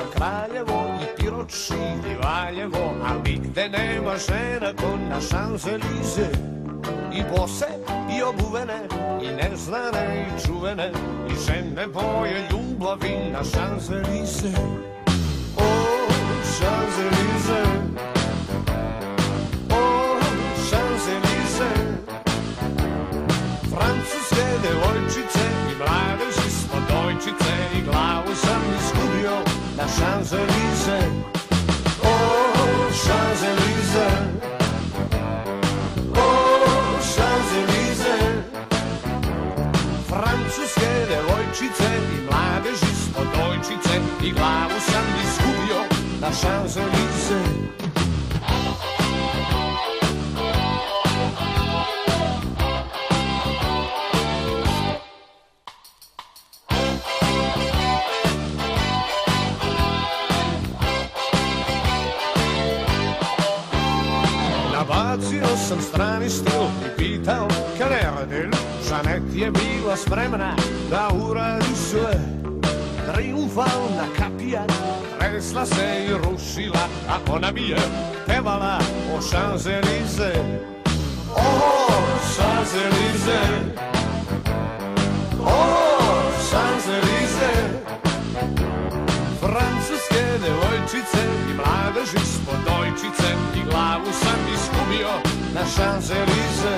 Kraljevo i Piroči i Valjevo, al nigde nema žena ko na Šanzelize. I bose, i obuvene, i neznane, i čuvene, i žene boje ljubavi na Šanzelize. O, Šanzelize, o, Šanzelize, francuske devojčice i mladeži smo dojčice i glavu sam izgubio na Šanzelize. O, Šanzelize, Šanzelize, francuske devojčice i mladeži smo dojčice i glavu sam izgubio na Šanzelize. Nabacio sam strani stil i pitao Kanerdel. Žanet je bila spremna da uradi sve. Triumfalna kapija tresla se i rušila, a ona mi je pevala o Šanzelize. O, Šanzelize, o, Šanzelize, francuske devojčice i mladeži smo dojčice i glavu sam izgubio na Šanzelize.